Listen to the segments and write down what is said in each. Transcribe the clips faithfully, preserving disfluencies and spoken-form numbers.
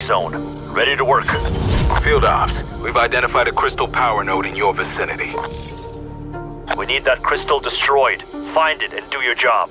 zone. Ready to work. Field Ops, we've identified a crystal power node in your vicinity. We need that crystal destroyed. Find it and do your job.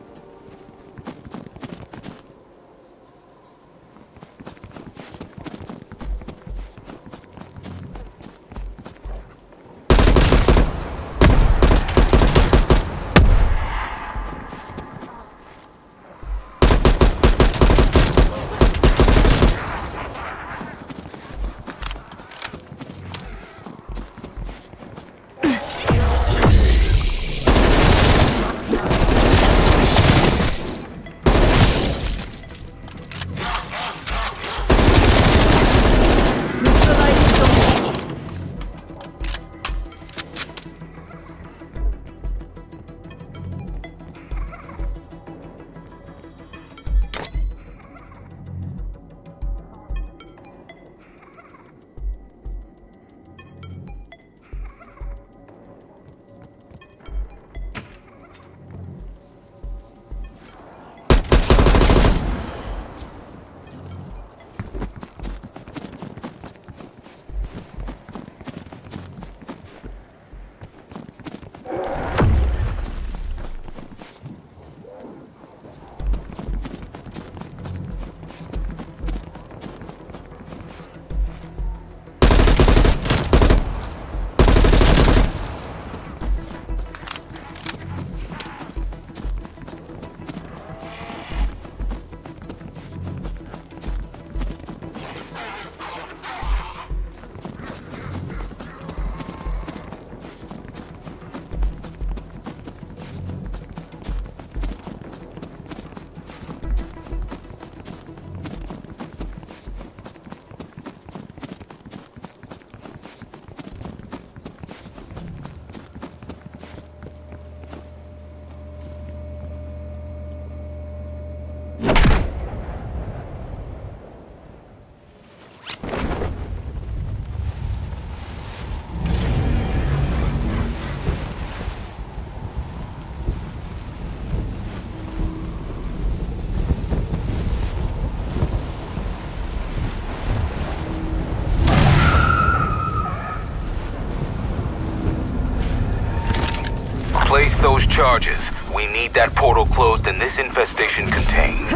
Place those charges. We need that portal closed and this infestation contained.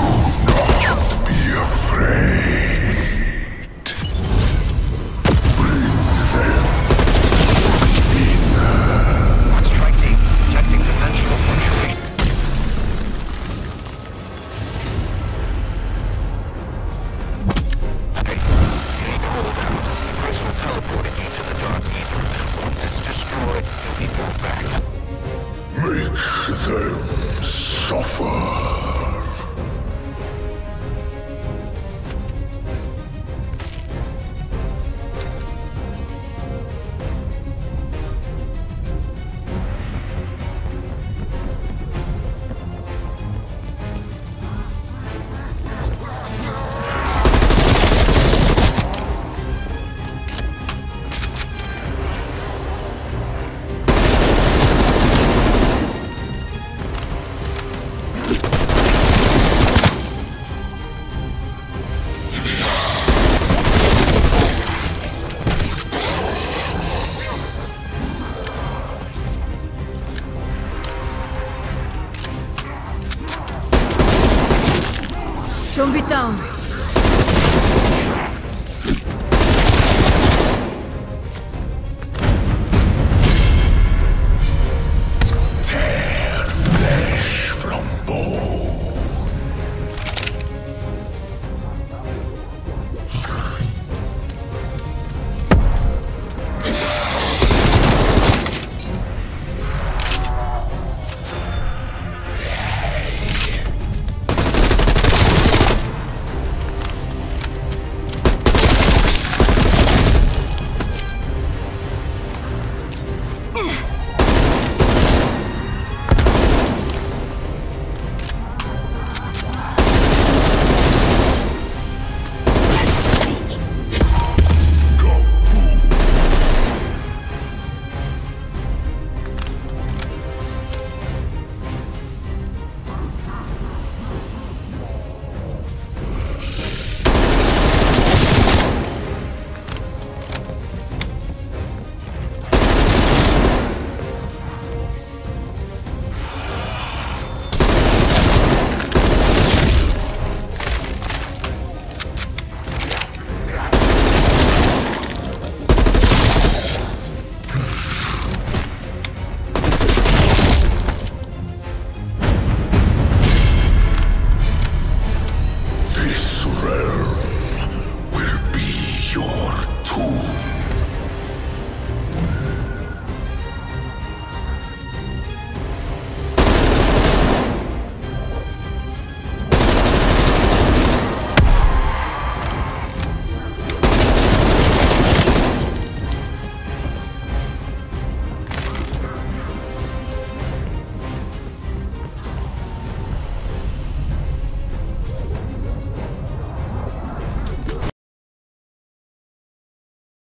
Do not be afraid. Bring them in. Striking. Detecting dimensional fluctuation. Okay. You need to hold out. The crystal teleported you to the dark ether. Once it's destroyed, you'll be brought back. Make them suffer. Don't be down.